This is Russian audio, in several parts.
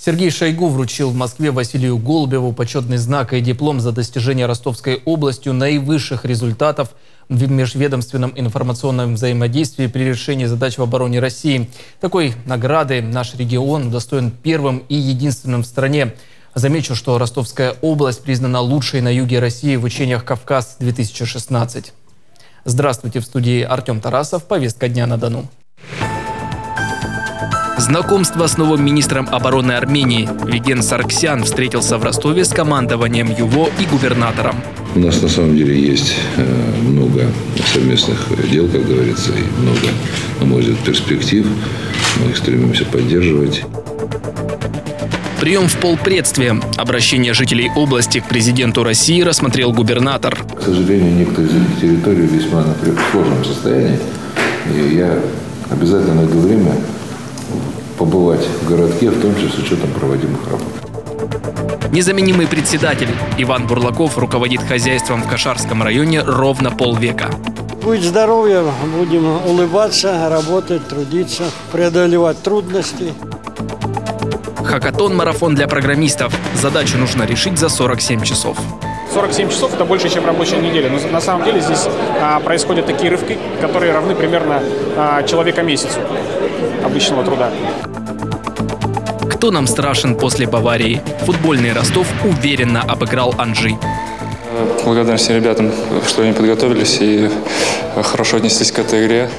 Сергей Шойгу вручил в Москве Василию Голубеву почетный знак и диплом за достижение Ростовской областью наивысших результатов в межведомственном информационном взаимодействии при решении задач в обороне России. Такой награды наш регион удостоен первым и единственным в стране. Замечу, что Ростовская область признана лучшей на юге России в учениях «Кавказ-2016». Здравствуйте, в студии Артем Тарасов. Повестка дня на Дону. Знакомство с новым министром обороны Армении. Виген Сарксян встретился в Ростове с командованием ЮВО и губернатором. У нас на самом деле есть много совместных дел, как говорится, и много, на мой взгляд, перспектив. Мы их стремимся поддерживать. Прием в полпредстве. Обращение жителей области к президенту России рассмотрел губернатор. К сожалению, некоторые территории весьма в сложном состоянии. И я обязательно найду время побывать в городке, в том числе с учетом проводимых работ. Незаменимый председатель Иван Бурлаков руководит хозяйством в Кашарском районе ровно полвека. Будет здоровье, будем улыбаться, работать, трудиться, преодолевать трудности. Хакатон-марафон для программистов. Задачу нужно решить за 47 часов. 47 часов – это больше, чем рабочая неделя. Но на самом деле здесь происходят такие рывки, которые равны примерно человека месяцу обычного труда. Кто нам страшен после Баварии? Футбольный Ростов уверенно обыграл Анжи. Благодарен всем ребятам, что они подготовились и хорошо отнеслись к этой игре.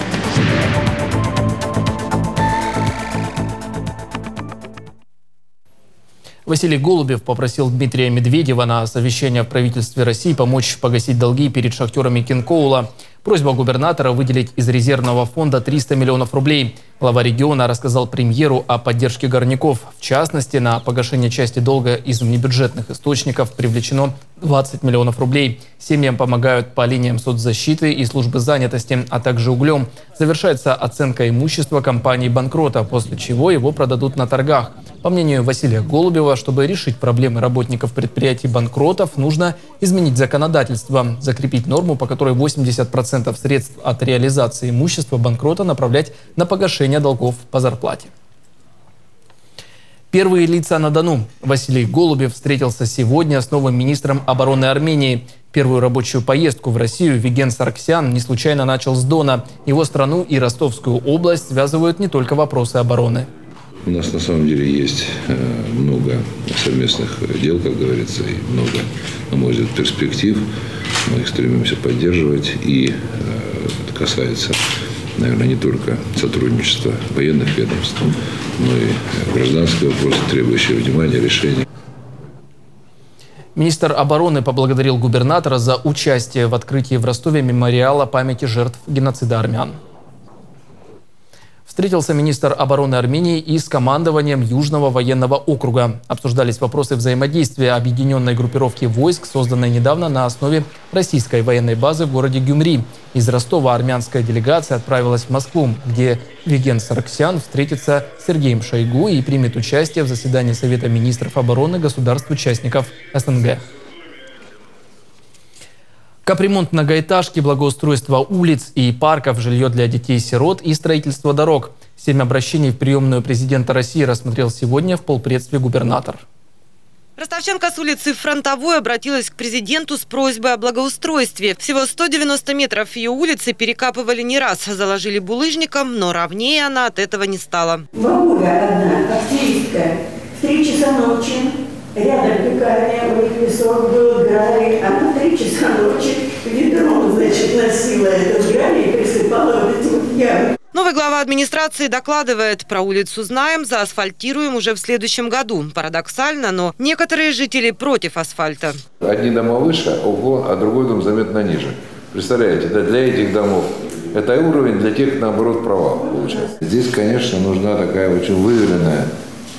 Василий Голубев попросил Дмитрия Медведева на совещании в правительстве России помочь погасить долги перед шахтерами Кинкоула. Просьба губернатора выделить из резервного фонда 300 миллионов рублей. Глава региона рассказал премьеру о поддержке горняков. В частности, на погашение части долга из внебюджетных источников привлечено 20 миллионов рублей. Семьям помогают по линиям соцзащиты и службы занятости, а также углем. Завершается оценка имущества компании-банкрота, после чего его продадут на торгах. По мнению Василия Голубева, чтобы решить проблемы работников предприятий-банкротов, нужно изменить законодательство, закрепить норму, по которой 80% средств от реализации имущества банкрота направлять на погашение долгов по зарплате. Первые лица на Дону. Василий Голубев встретился сегодня с новым министром обороны Армении. Первую рабочую поездку в Россию Виген Сарксян не случайно начал с Дона. Его страну и Ростовскую область связывают не только вопросы обороны. У нас на самом деле есть много совместных дел, как говорится, и много, на мой взгляд, перспектив. Мы их стремимся поддерживать. И это касается, наверное, не только сотрудничества военных ведомств, но и гражданского вопроса, требующего внимания, решения. Министр обороны поблагодарил губернатора за участие в открытии в Ростове мемориала памяти жертв геноцида армян. Встретился министр обороны Армении и с командованием Южного военного округа. Обсуждались вопросы взаимодействия объединенной группировки войск, созданной недавно на основе российской военной базы в городе Гюмри. Из Ростова армянская делегация отправилась в Москву, где Виген Сарксян встретится с Сергеем Шойгу и примет участие в заседании Совета министров обороны государств-участников СНГ. Капремонт многоэтажки, благоустройство улиц и парков, жилье для детей-сирот и строительство дорог. 7 обращений в приемную президента России рассмотрел сегодня в полпредстве губернатор. Ростовчанка с улицы Фронтовой обратилась к президенту с просьбой о благоустройстве. Всего 190 метров ее улицы перекапывали не раз, заложили булыжником, но ровнее она от этого не стала. Бабуля одна, активистка, в 3 часа ночи. Рядом пекарня, у них лесок был, гравий. Она в 3 часа ночи ведром, значит, носила этот гравий и присыпала вот эти вот ямы. Новый глава администрации докладывает: про улицу знаем, заасфальтируем уже в следующем году. Парадоксально, но некоторые жители против асфальта. Одни дома выше, ого, а другой дом заметно ниже. Представляете, да, для этих домов это уровень, для тех, наоборот, провал получается. Здесь, конечно, нужна такая очень выверенная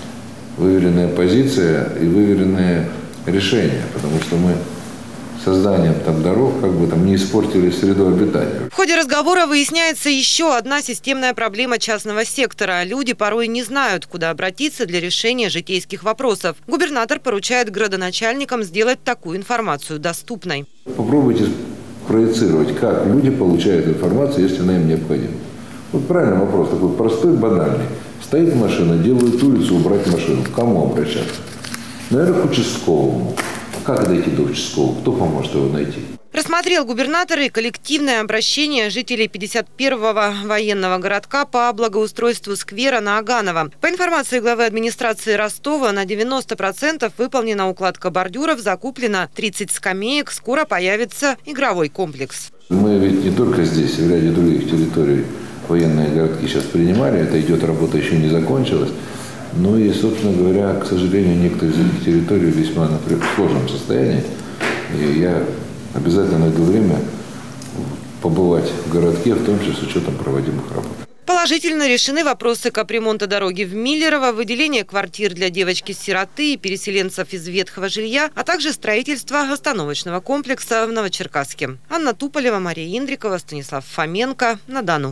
позиция и выверенные решения, потому что мы созданием дорог не испортили среду обитания. В ходе разговора выясняется еще одна системная проблема частного сектора. Люди порой не знают, куда обратиться для решения житейских вопросов. Губернатор поручает градоначальникам сделать такую информацию доступной. Попробуйте проецировать, как люди получают информацию, если она им необходима. Вот правильный вопрос, такой простой, банальный. Стоит машина, делают улицу, убрать машину. К кому обращаться? Наверное, к участковому. Как дойти до участкового? Кто поможет его найти? Рассмотрел губернатор и коллективное обращение жителей 51-го военного городка по благоустройству сквера на Аганово. По информации главы администрации Ростова, на 90% выполнена укладка бордюров, закуплено 30 скамеек, скоро появится игровой комплекс. Мы ведь не только здесь, в ряде других территорий военные городки сейчас принимали, это идет, работа еще не закончилась. Ну и, собственно говоря, к сожалению, некоторые из этих территорий весьма в сложном состоянии. И я обязательно найду время побывать в городке, в том числе с учетом проводимых работ. Положительно решены вопросы капремонта дороги в Миллерово, выделение квартир для девочки-сироты и переселенцев из ветхого жилья, а также строительство остановочного комплекса в Новочеркасске. Анна Туполева, Мария Индрикова, Станислав Фоменко. На Дону.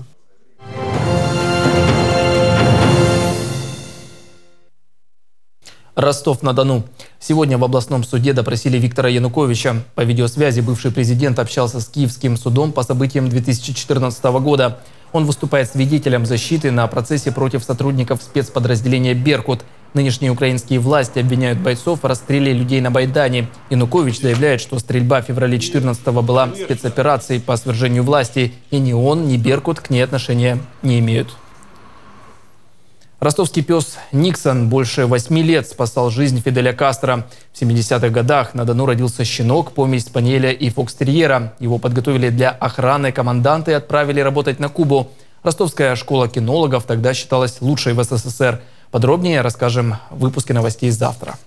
Ростов-на-Дону. Сегодня в областном суде допросили Виктора Януковича. По видеосвязи бывший президент общался с Киевским судом по событиям 2014 года. Он выступает свидетелем защиты на процессе против сотрудников спецподразделения «Беркут». Нынешние украинские власти обвиняют бойцов в расстреле людей на Майдане. Янукович заявляет, что стрельба в феврале 2014-го была спецоперацией по свержению власти. И ни он, ни «Беркут» к ней отношения не имеют. Ростовский пес Никсон больше 8 лет спасал жизнь Фиделя Кастро. В 70-х годах на Дону родился щенок, помесь спаниеля и фокстерьера. Его подготовили для охраны команданты и отправили работать на Кубу. Ростовская школа кинологов тогда считалась лучшей в СССР. Подробнее расскажем в выпуске новостей завтра.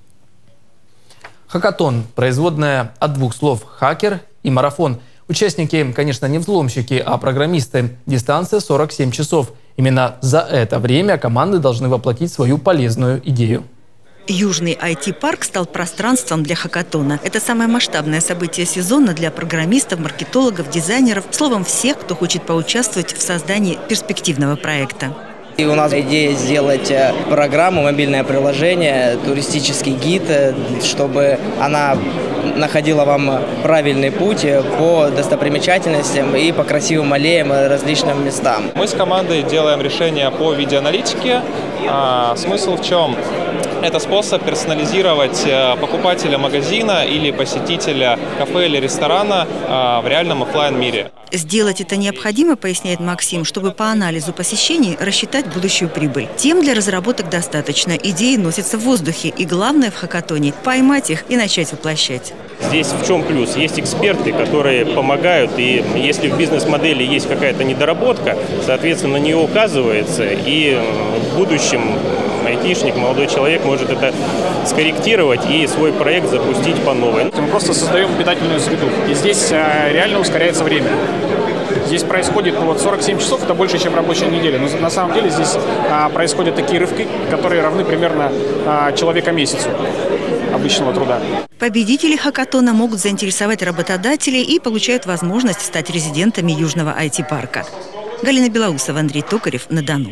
Хакатон – производная от двух слов «хакер» и «марафон». Участники, конечно, не взломщики, а программисты. Дистанция 47 часов. Именно за это время команды должны воплотить свою полезную идею. Южный IT-парк стал пространством для хакатона. Это самое масштабное событие сезона для программистов, маркетологов, дизайнеров, словом, всех, кто хочет поучаствовать в создании перспективного проекта. И у нас идея сделать программу, мобильное приложение, туристический гид, чтобы она находила вам правильный путь по достопримечательностям и по красивым аллеям и различным местам. Мы с командой делаем решение по видеоаналитике. Смысл в чем? Это способ персонализировать покупателя магазина или посетителя кафе или ресторана в реальном офлайн мире. Сделать это необходимо, поясняет Максим, чтобы по анализу посещений рассчитать будущую прибыль. Тем для разработок достаточно. Идеи носятся в воздухе. И главное в хакатоне – поймать их и начать воплощать. Здесь в чем плюс? Есть эксперты, которые помогают. И если в бизнес-модели есть какая-то недоработка, соответственно, на нее указывается. И в будущем айтишник, молодой человек может это скорректировать и свой проект запустить по новой. Мы просто создаем питательную среду. И здесь реально ускоряется время. Здесь происходит 47 часов, это больше, чем рабочая неделя. Но на самом деле здесь происходят такие рывки, которые равны примерно человека-месяцу обычного труда. Победители хакатона могут заинтересовать работодателей и получают возможность стать резидентами Южного IT-парка. Галина Белоусова, Андрей Токарев. На Дону.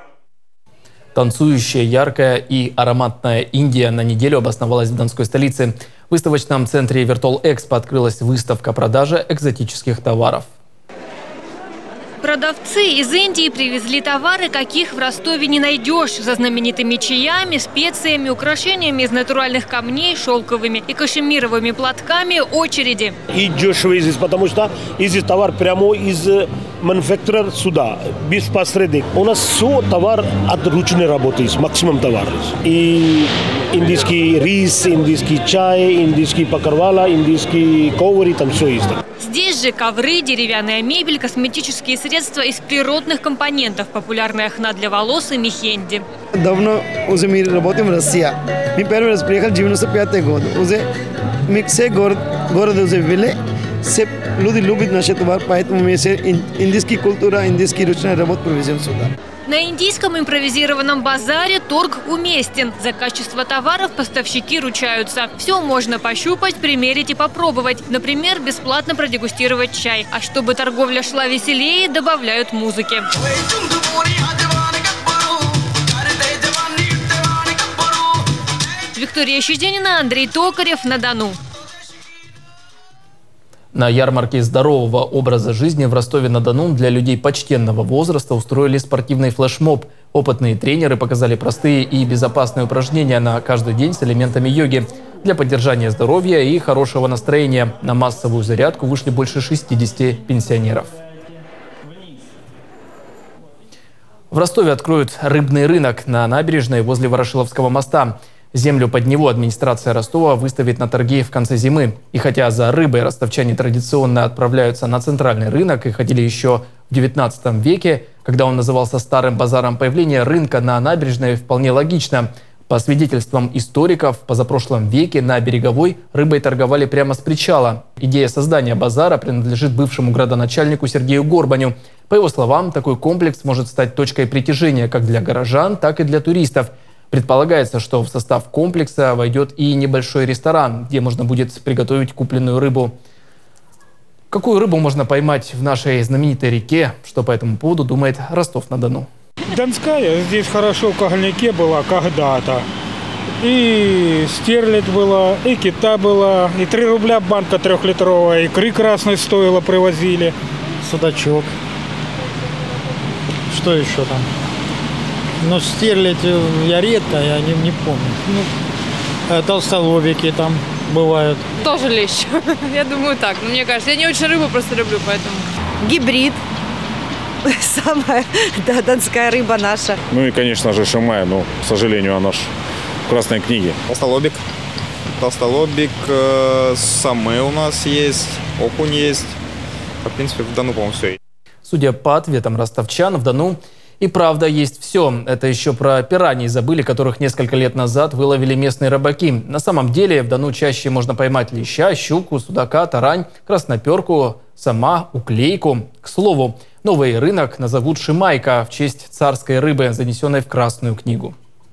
Танцующая, яркая и ароматная Индия на неделю обосновалась в донской столице. В выставочном центре Виртуал Экспо открылась выставка продажи экзотических товаров. Продавцы из Индии привезли товары, каких в Ростове не найдешь. За знаменитыми чаями, специями, украшениями из натуральных камней, шелковыми и кашемировыми платками очереди. И дешево здесь, потому что здесь товар прямо из мануфактура сюда, без посредников. У нас все товар от ручной работы, максимум товар. И индийский рис, индийский чай, индийский покрывала, индийский ковры, там все есть. Здесь же ковры, деревянная мебель, косметические средства из природных компонентов, популярная хна для волос и мехенди. Давно уже мы работаем в России. Мы первый раз приехали в 95 год. Уже мы все города уже ввели. Все люди любят наш товар, поэтому мы все индийская культура, индийские ручные работы привезем сюда. На индийском импровизированном базаре торг уместен. За качество товаров поставщики ручаются. Все можно пощупать, примерить и попробовать. Например, бесплатно продегустировать чай. А чтобы торговля шла веселее, добавляют музыки. Виктория Щеденина, Андрей Токарев. На Дону. На ярмарке здорового образа жизни в Ростове-на-Дону для людей почтенного возраста устроили спортивный флешмоб. Опытные тренеры показали простые и безопасные упражнения на каждый день с элементами йоги для поддержания здоровья и хорошего настроения. На массовую зарядку вышли больше 60 пенсионеров. В Ростове откроют рыбный рынок на набережной возле Ворошиловского моста. Землю под него администрация Ростова выставит на торги в конце зимы. И хотя за рыбой ростовчане традиционно отправляются на центральный рынок и ходили еще в XIX веке, когда он назывался Старым базаром, появление рынка на набережной вполне логично. По свидетельствам историков, в позапрошлом веке на Береговой рыбой торговали прямо с причала. Идея создания базара принадлежит бывшему градоначальнику Сергею Горбаню. По его словам, такой комплекс может стать точкой притяжения как для горожан, так и для туристов. Предполагается, что в состав комплекса войдет и небольшой ресторан, где можно будет приготовить купленную рыбу. Какую рыбу можно поймать в нашей знаменитой реке? Что по этому поводу думает Ростов-на-Дону? Донская здесь хорошо в Когольнике была когда-то. И стерлядь была, и кита была, и 3 рубля банка 3-литровая, икры красной стоило, привозили. Судачок. Что еще там? Ну, стерлядь я редко, я не помню. Ну, толстолобики там бывают. Тоже лещ. Я думаю так. Но мне кажется, я не очень рыбу просто люблю, поэтому. Гибрид. Самая, да, донская рыба наша. Ну и, конечно же, шамай, но, к сожалению, она ж в Красной книге. Толстолобик. Толстолобик, самы у нас есть, окунь есть. В принципе, в Дону, по-моему, все. Судя по ответам ростовчан, в Дону и правда есть все. Это еще про пираний забыли, которых несколько лет назад выловили местные рыбаки. На самом деле в Дону чаще можно поймать леща, щуку, судака, тарань, красноперку, сама, уклейку. К слову, новый рынок назовут Шимайка в честь царской рыбы, занесенной в Красную книгу.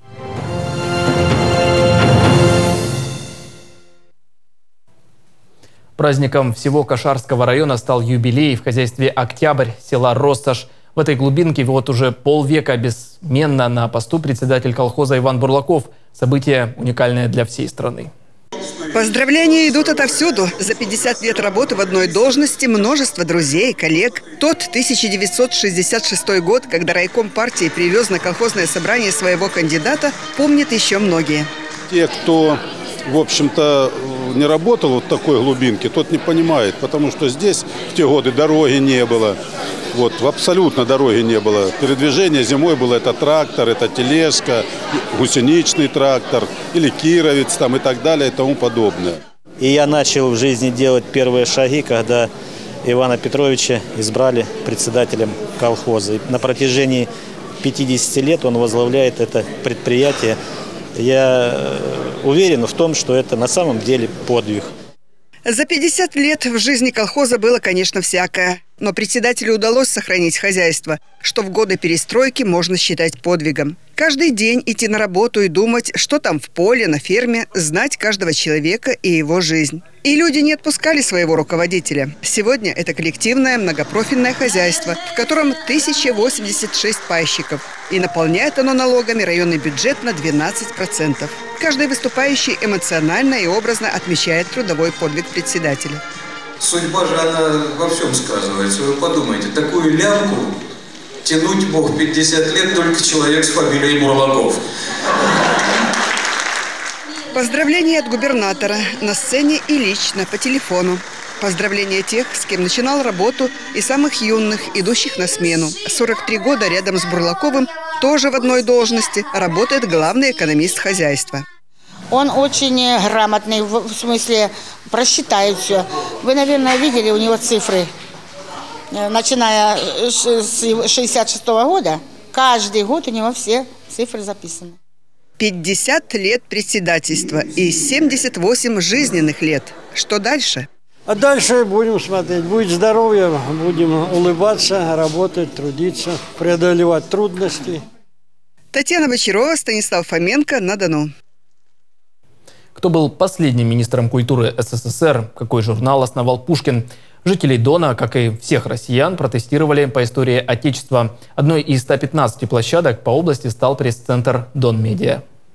Праздником всего Кашарского района стал юбилей в хозяйстве «Октябрь» села Россошь. В этой глубинке вот уже полвека бессменно на посту председатель колхоза Иван Бурлаков. Событие уникальное для всей страны. Поздравления идут отовсюду. За 50 лет работы в одной должности множество друзей, коллег. Тот 1966 год, когда райком партии привез на колхозное собрание своего кандидата, помнят еще многие. Те, кто, в общем-то, не работал вот в такой глубинке, тот не понимает, потому что здесь в те годы дороги не было. Вот, абсолютно дороги не было. Передвижение зимой было это трактор, это тележка, гусеничный трактор или кировец там и так далее и тому подобное. И я начал в жизни делать первые шаги, когда Ивана Петровича избрали председателем колхоза. И на протяжении 50 лет он возглавляет это предприятие. Я уверен в том, что это на самом деле подвиг. За 50 лет в жизни колхоза было, конечно, всякое. Но председателю удалось сохранить хозяйство, что в годы перестройки можно считать подвигом. Каждый день идти на работу и думать, что там в поле, на ферме, знать каждого человека и его жизнь. И люди не отпускали своего руководителя. Сегодня это коллективное многопрофильное хозяйство, в котором 1086 пайщиков. И наполняет оно налогами районный бюджет на 12%. Каждый выступающий эмоционально и образно отмечает трудовой подвиг председателя. Судьба же, она во всем сказывается. Вы подумайте, такую лямку тянуть мог 50 лет только человек с фамилией Бурлаков. Поздравления от губернатора на сцене и лично по телефону. Поздравления тех, с кем начинал работу, и самых юных, идущих на смену. 43 года рядом с Бурлаковым, тоже в одной должности, работает главный экономист хозяйства. Он очень грамотный, в смысле просчитает все. Вы, наверное, видели у него цифры. Начиная с 1966 года, каждый год у него все цифры записаны. 50 лет председательства и 78 жизненных лет. Что дальше? А дальше будем смотреть. Будет здоровье, будем улыбаться, работать, трудиться, преодолевать трудности. Татьяна Бочарова, Станислав Фоменко, на Дону. Кто был последним министром культуры СССР? Какой журнал основал Пушкин? Жителей Дона, как и всех россиян, протестировали по истории Отечества. Одной из 115 площадок по области стал пресс-центр «Дон Медиа».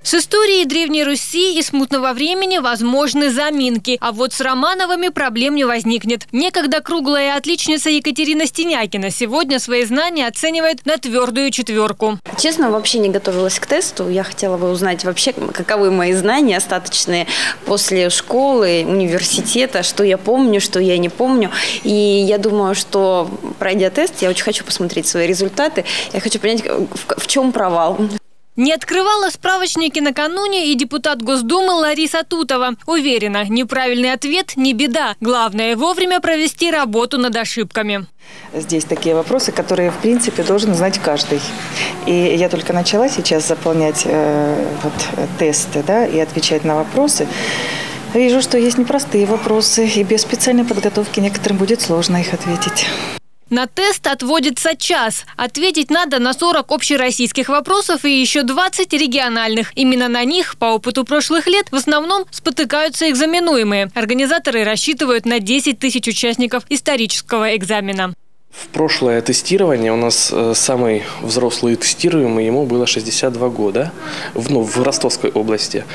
С историей Древней Руси и смутного времени возможны заминки, а вот с Романовыми проблем не возникнет. Некогда круглая отличница Екатерина Стенякина сегодня свои знания оценивает на твердую 4. Честно, вообще не готовилась к тесту. Я хотела бы узнать вообще, каковы мои знания остаточные после школы, университета, что я помню, что я не помню. И я думаю, что пройдя тест, я очень хочу посмотреть свои результаты. Я хочу понять, в чем провал. Не открывала справочники накануне и депутат Госдумы Лариса Тутова. Уверена, неправильный ответ не беда. Главное вовремя провести работу над ошибками. Здесь такие вопросы, которые, в принципе, должен знать каждый. И я только начала сейчас заполнять тесты, да, и отвечать на вопросы. Вижу, что есть непростые вопросы, и без специальной подготовки некоторым будет сложно их ответить. На тест отводится час. Ответить надо на 40 общероссийских вопросов и еще 20 региональных. Именно на них, по опыту прошлых лет, в основном спотыкаются экзаменуемые. Организаторы рассчитывают на 10 тысяч участников исторического экзамена. В прошлое тестирование у нас самый взрослый тестируемый, ему было 62 года в Ростовской области.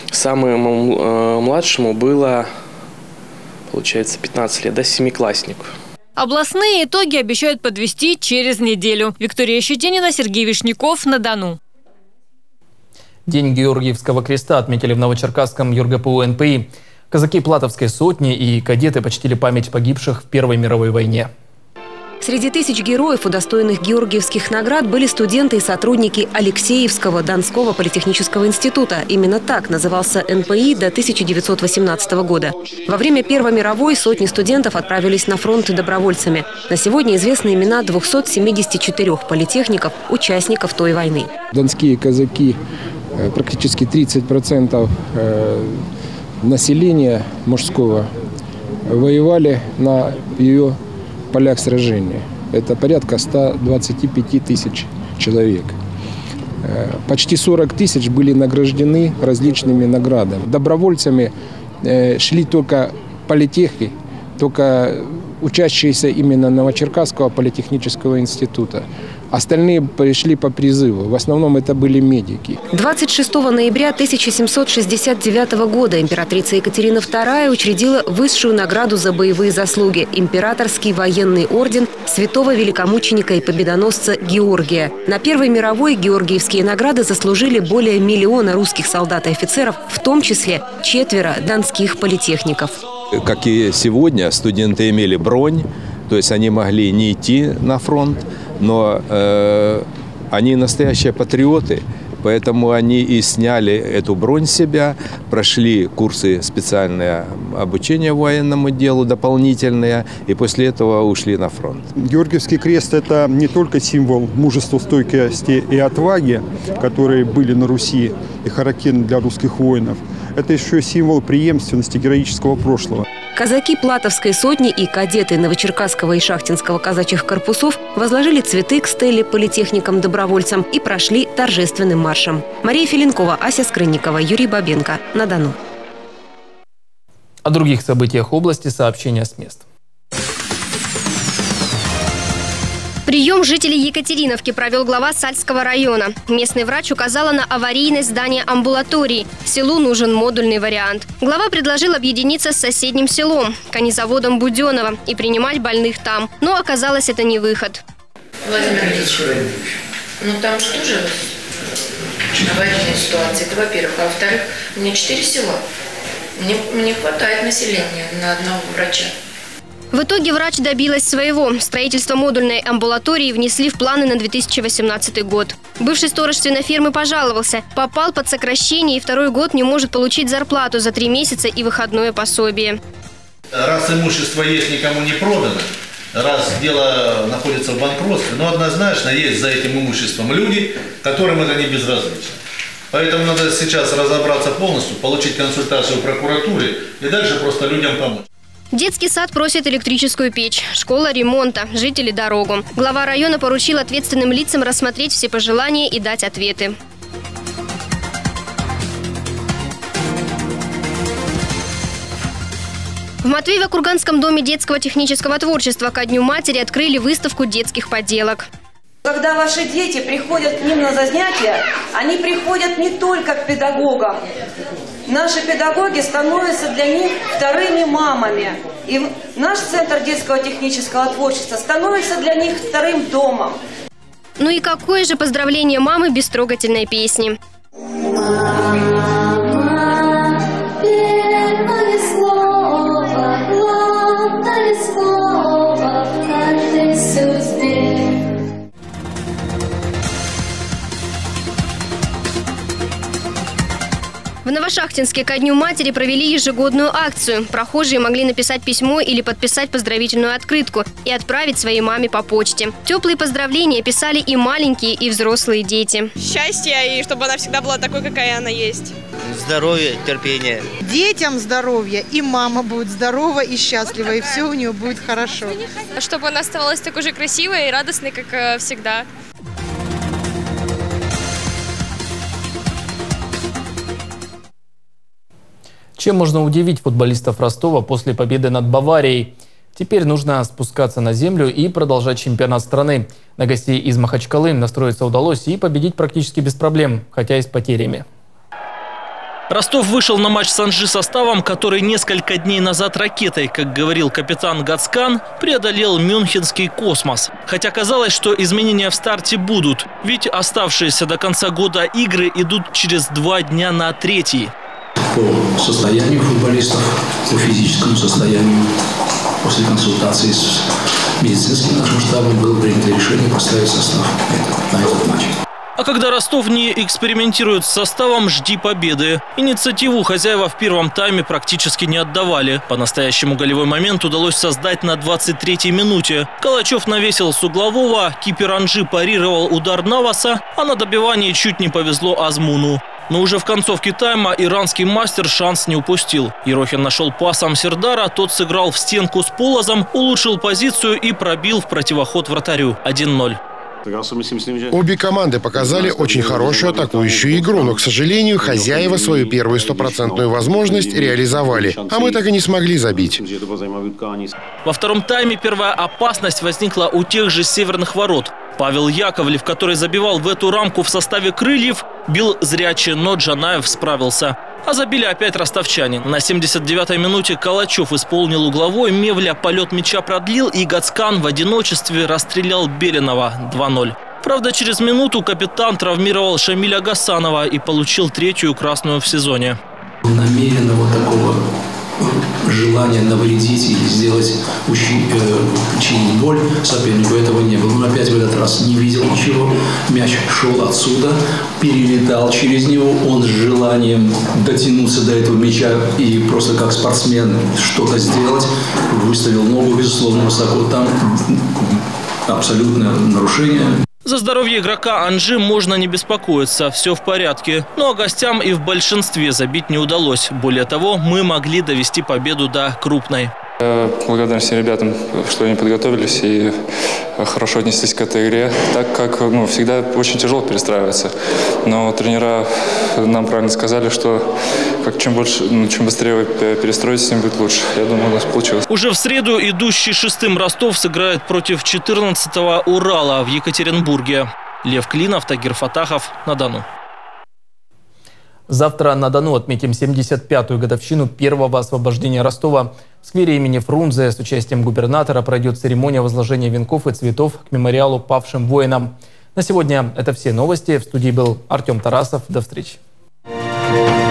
Самому младшему было, получается, 15 лет, да, 7-классник. Областные итоги обещают подвести через неделю. Виктория Щетинина, Сергей Вишняков, на Дону. День Георгиевского креста отметили в Новочеркасском ЮрГПУ НПИ. Казаки Платовской сотни и кадеты почтили память погибших в Первой мировой войне. Среди тысяч героев, удостоенных георгиевских наград, были студенты и сотрудники Алексеевского Донского политехнического института. Именно так назывался НПИ до 1918 года. Во время Первой мировой сотни студентов отправились на фронт добровольцами. На сегодня известны имена 274 политехников, участников той войны. Донские казаки, практически 30% населения мужского, воевали на ее полях сражения. Это порядка 125 тысяч человек. Почти 40 тысяч были награждены различными наградами. Добровольцами шли только политехи, только учащиеся именно Новочеркасского политехнического института. Остальные пришли по призыву. В основном это были медики. 26 ноября 1769 года императрица Екатерина II учредила высшую награду за боевые заслуги – Императорский военный орден святого великомученика и победоносца Георгия. На Первой мировой георгиевские награды заслужили более 1 миллиона русских солдат и офицеров, в том числе 4 донских политехников. Как и сегодня, студенты имели бронь, то есть они могли не идти на фронт, но они настоящие патриоты, поэтому они и сняли эту бронь с себя, прошли курсы специальное обучение военному делу, дополнительные, и после этого ушли на фронт. Георгиевский крест – это не только символ мужества, стойкости и отваги, которые были на Руси и характерны для русских воинов. Это еще символ преемственности героического прошлого. Казаки Платовской сотни и кадеты Новочеркасского и Шахтинского казачьих корпусов возложили цветы к стеле политехникам-добровольцам и прошли торжественным маршем. Мария Филинкова, Ася Скрынникова, Юрий Бабенко. На Дону. О других событиях области сообщения с мест. Прием жителей Екатериновки провел глава Сальского района. Местный врач указала на аварийность здания амбулатории. Селу нужен модульный вариант. Глава предложил объединиться с соседним селом, конезаводом Буденново, и принимать больных там. Но оказалось, это не выход. Владимир Ильич, ну там же тоже аварийная ситуация. Это во-первых. А во-вторых, у меня 4 села. Мне хватает населения на одного врача. В итоге врач добилась своего. Строительство модульной амбулатории внесли в планы на 2018 год. Бывший сторож свинофермы пожаловался. Попал под сокращение и 2-й год не может получить зарплату за 3 месяца и выходное пособие. Раз имущество есть, никому не продано, раз дело находится в банкротстве, но однозначно есть за этим имуществом люди, которым это не безразлично. Поэтому надо сейчас разобраться полностью, получить консультацию в прокуратуре и дальше просто людям помочь. Детский сад просит электрическую печь, школа ремонта, жители дорогу. Глава района поручил ответственным лицам рассмотреть все пожелания и дать ответы. В Матвеево-Курганском доме детского технического творчества ко Дню матери открыли выставку детских поделок. Когда ваши дети приходят к ним на занятия, они приходят не только к педагогам. Наши педагоги становятся для них вторыми мамами. И наш Центр детского технического творчества становится для них вторым домом. Ну и какое же поздравление мамы без трогательной песни? В Новошахтинске ко Дню матери провели ежегодную акцию. Прохожие могли написать письмо или подписать поздравительную открытку и отправить своей маме по почте. Теплые поздравления писали и маленькие, и взрослые дети. Счастья, и чтобы она всегда была такой, какая она есть. Здоровья, терпения. Детям здоровья, и мама будет здорова и счастлива, и все у нее будет хорошо. Чтобы она оставалась такой же красивой и радостной, как всегда. Чем можно удивить футболистов Ростова после победы над Баварией? Теперь нужно спускаться на землю и продолжать чемпионат страны. На гостей из Махачкалы настроиться удалось и победить практически без проблем, хотя и с потерями. Ростов вышел на матч с Анжи составом, который несколько дней назад ракетой, как говорил капитан Гацкан, преодолел мюнхенский космос. Хотя казалось, что изменения в старте будут, ведь оставшиеся до конца года игры идут через 2 дня на 3-й. По состоянию футболистов, по физическому состоянию, после консультации с медицинским нашим штабом было принято решение поставить состав на этот матч. А когда Ростов не экспериментирует с составом, жди победы. Инициативу хозяева в первом тайме практически не отдавали. По-настоящему голевой момент удалось создать на 23-й минуте. Калачев навесил с углового, кипер Анжи парировал удар Наваса, а на добивании чуть не повезло Азмуну. Но уже в концовке тайма иранский мастер шанс не упустил. Ерохин нашел пасом Сердара, тот сыграл в стенку с Полозом, улучшил позицию и пробил в противоход вратарю. 1-0. Обе команды показали очень хорошую атакующую игру, но, к сожалению, хозяева свою первую 100% возможность реализовали, а мы так и не смогли забить. Во втором тайме первая опасность возникла у тех же северных ворот. Павел Яковлев, который забивал в эту рамку в составе «Крыльев», бил зряче, но Джанаев справился. А забили опять ростовчане. На 79-й минуте Калачев исполнил угловой, Мевля полет мяча продлил, и Гацкан в одиночестве расстрелял Беленова 2-0. Правда, через минуту капитан травмировал Шамиля Гасанова и получил 3-ю красную в сезоне. Намеренного такого желания навредить или сделать, причинить боль сопернику, этого не было. Но опять в этот раз не видел ничего. Мяч шел отсюда, перелетал через него. Он с желанием дотянуться до этого мяча и просто как спортсмен что-то сделать. Выставил ногу, безусловно, высоко. Там абсолютное нарушение. За здоровье игрока Анжи можно не беспокоиться, все в порядке. Но гостям и в большинстве забить не удалось. Более того, мы могли довести победу до крупной. Благодарен всем ребятам, что они подготовились и хорошо отнеслись к этой игре. Так как всегда очень тяжело перестраиваться. Но тренера нам правильно сказали, что чем быстрее вы перестроитесь, тем будет лучше. Я думаю, у нас получилось. Уже в среду идущий 6-м Ростов сыграет против 14-го Урала в Екатеринбурге. Лев Клинов, Тагир Фатахов, на Дону. Завтра на Дону отметим 75-ю годовщину первого освобождения Ростова. В сквере имени Фрунзе с участием губернатора пройдет церемония возложения венков и цветов к мемориалу павшим воинам. На сегодня это все новости. В студии был Артем Тарасов. До встречи.